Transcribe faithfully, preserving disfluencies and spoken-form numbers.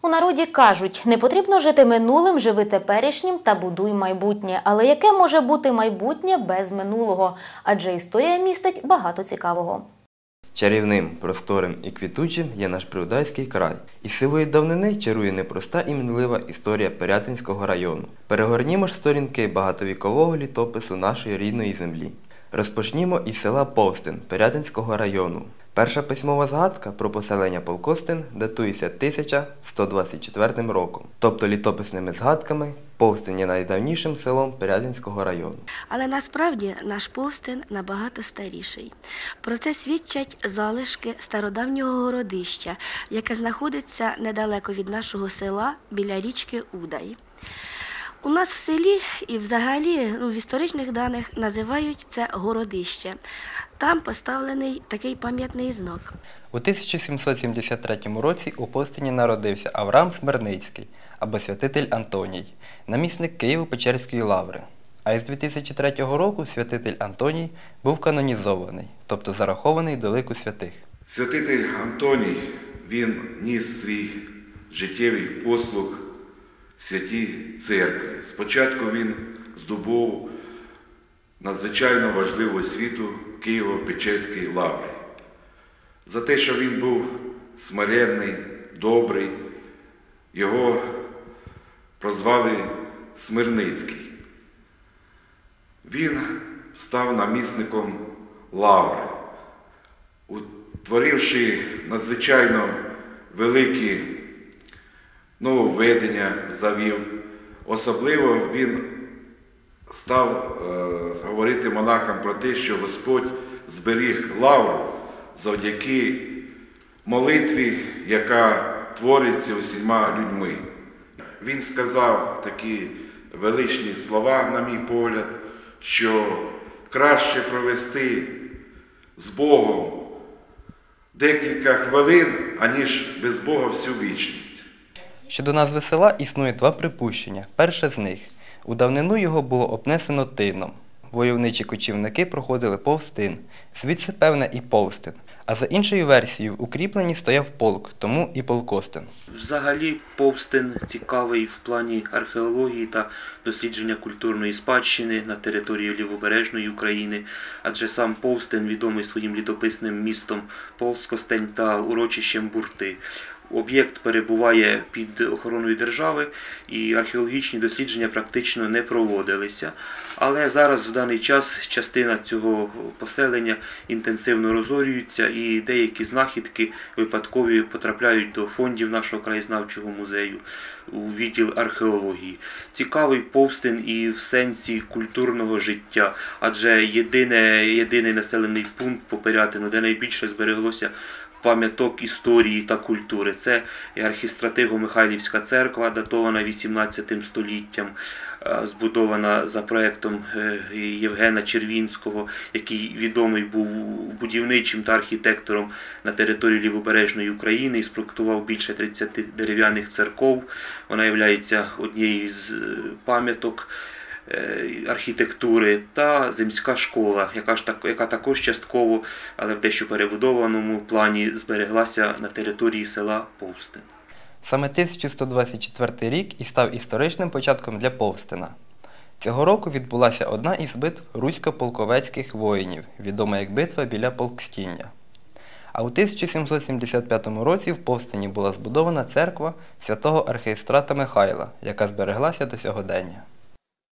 У народі кажуть, не потрібно жити минулим, живи теперішнім та будуй майбутнє. Але яке може бути майбутнє без минулого? Адже історія містить багато цікавого. Чарівним, просторим і квітучим є наш Прилуцький край. Із сивої давнини чарує непроста і мінлива історія Пирятинського району. Перегорнімо ж сторінки багатовікового літопису нашої рідної землі. Розпочнімо із села Повстин Пирятинського району. Перша письмова згадка про поселення Полкостин датується тисяча сто двадцять четвертим роком. Тобто літописними згадками Повстин є найдавнішим селом Пирятинського району. Але насправді наш Повстин набагато старіший. Про це свідчать залишки стародавнього городища, яке знаходиться недалеко від нашого села біля річки Удай. У нас в селі і взагалі ну, в історичних даних називають це городище. Там поставлений такий пам'ятний знак. У тисяча сімсот сімдесят третьому році у Повстині народився Авраам Смирницький, або святитель Антоній, намісник Києво-Печерської лаври. А із дві тисячі третього року святитель Антоній був канонізований, тобто зарахований до лику святих. Святитель Антоній, він ніс свій життєвий послуг святій церкві. Спочатку він здобув надзвичайно важливу освіту Києво-Печерській лаврі. За те, що він був смиренний, добрий, його прозвали Смирницький. Він став намісником лаври, утворивши надзвичайно великі нововведення, завів. Особливо він став е, говорити монахам про те, що Господь зберіг лавру завдяки молитві, яка твориться усіма людьми. Він сказав такі величні слова, на мій погляд, що краще провести з Богом декілька хвилин, аніж без Бога всю вічність. Щодо назви села існує два припущення. Перше з них – у давнину його було обнесено тином. Войовничі кочівники проходили повз тин, звідси, певне, і Повстин. А за іншою версією, в укріпленні стояв полк, тому і Полкостин. Взагалі Повстин цікавий в плані археології та дослідження культурної спадщини на території Лівобережної України, адже сам Повстин відомий своїм літописним містом Полскостень та урочищем Бурти. Об'єкт перебуває під охороною держави і археологічні дослідження практично не проводилися. Але зараз в даний час частина цього поселення інтенсивно розорюється і деякі знахідки випадкові потрапляють до фондів нашого краєзнавчого музею у відділ археології. Цікавий Повстин і в сенсі культурного життя, адже єдине, єдиний населений пункт по Пирятину, де найбільше збереглося пам'яток історії та культури. Це Архістратиго-Михайлівська церква, датована вісімнадцятим століттям, збудована за проєктом Євгена Червінського, який відомий був будівничим та архітектором на території Лівобережної України і спроектував більше тридцяти дерев'яних церков. Вона є однією з пам'яток архітектури, та земська школа, яка, ж так, яка також частково, але в дещо перебудованому плані збереглася на території села Повстин. Саме тисяча сто двадцять четвертий рік і став історичним початком для Повстина. Цього року відбулася одна із битв русько-полковецьких воїнів, відома як битва біля Полкстіння. А у тисяча сімсот сімдесят п'ятому році в Повстині була збудована церква святого архієрейства Михайла, яка збереглася до сьогодення.